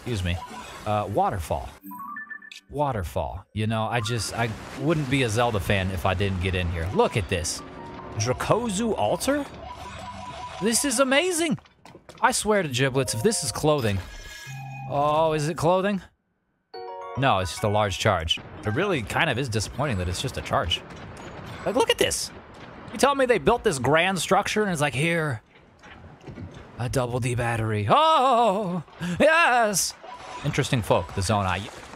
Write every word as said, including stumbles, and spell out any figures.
Excuse me. Uh, waterfall. Waterfall. You know, I just, I wouldn't be a Zelda fan if I didn't get in here. Look at this. Dracozu altar? This is amazing. I swear to giblets, if this is clothing. Oh, is it clothing? No, it's just a large charge. It really kind of is disappointing that it's just a charge. Like, look at this. You tell me they built this grand structure and it's like, here, a double D battery. Oh, yes. Interesting folk, the zone I...